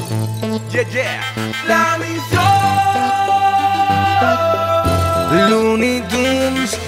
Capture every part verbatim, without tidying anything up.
Yeah, yeah. La misión Looney Tunes,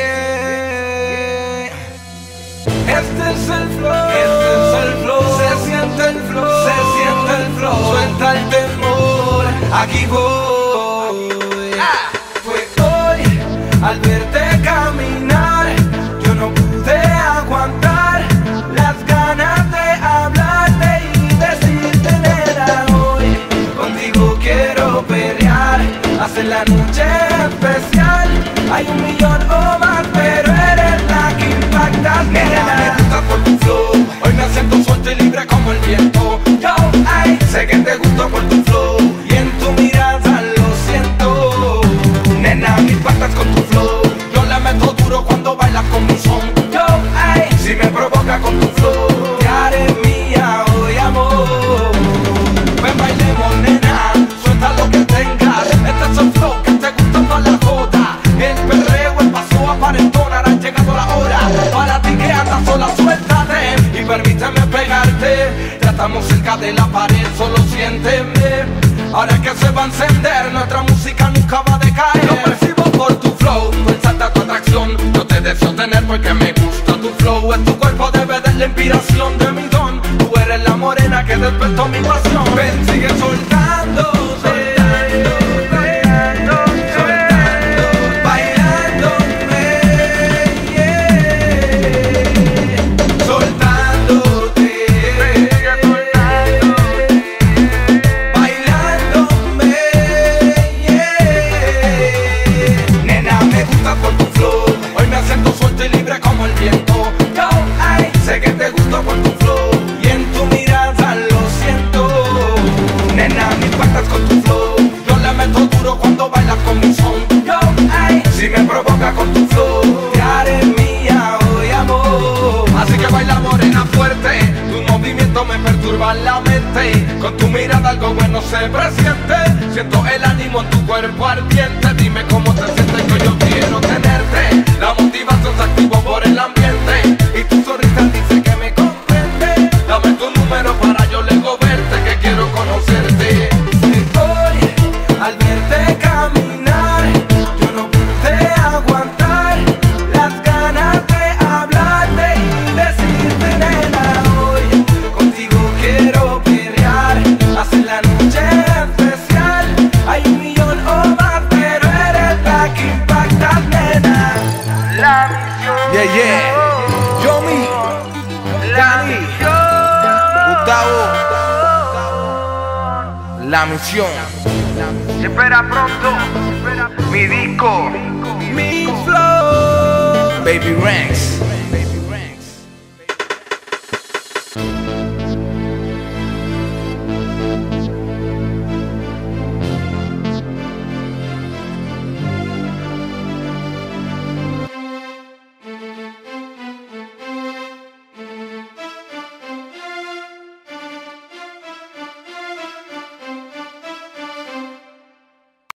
yeah. Este es el flow, este es el flow. Se siente el flow, se siente el flow. Suelta el temor, aquí voy. Ah. Fue hoy, al verte caminar, yo no pude aguantar las ganas de hablarte y decirte nada. Hoy contigo quiero pelear, hacer la noche especial. Hay un millón o más, pero eres la que impactas. Nena, me gusta por tu flow. Hoy me siento suelto y libre como el viento. Yo, ay, sé que te gusto por tu flow y en tu mirada lo siento. Nena, me impactas con tu flow. Yo le meto duro cuando bailas con mi son. Yo, ay, si me provoca con tu flow, te haré mía hoy, amor. Ven, bailemos, nena, suelta lo que tengas. Este es el flow que te gusta toda la joda. El perreo, el paso aparentona, ha llegado la hora. Para ti que andas sola, suéltate y permíteme pegarte. Ya estamos cerca de la pared, solo siénteme. Ahora que se va a encender, nuestra música nunca va a decaer. Lo percibo por tu flow, tu exalta tu atracción. Yo te deseo tener porque me gusta tu flow. En tu cuerpo debe de la inspiración de mi don. Tú eres la morena que despertó mi pasión. Ven, sigue soltando, soltando, soltando, soltando, bailándome, yeah. Soltándote, sigue soltándote, bailándome, yeah. Nena, me gusta por tu flow. Hoy me siento suelto y libre como el viento. Yo, ay, sé que te gusto por tu flow y en tu mirada lo siento. Nena, me impactas con tu flow. Yo le meto duro cuando bailas con mi son. Yo, ay, si me provoca con tu flow, te haré mía hoy, amor. Así que baila morena fuerte, tus movimientos me perturban la mente. Con tu mirada algo bueno se presiente. Siento el ánimo en tu cuerpo ardiente. Dime cómo te sientes que yo quiero tenerte. La motivación se activó por el ambiente y tu sonrisa dice que me comprende. Dame tu número para yo luego verte, que quiero conocerte. Hoy, al verte caminar, yo no pude aguantar las ganas de hablarte y decirte nena. Hoy contigo quiero pelear, hacer la noche especial. Hay un millón o más, pero eres la que impactas, nena. La misión, yeah, yeah. Yomi, Dani, Gustavo. La misión. Se espera pronto mi disco. Mi flow, Baby Ranks.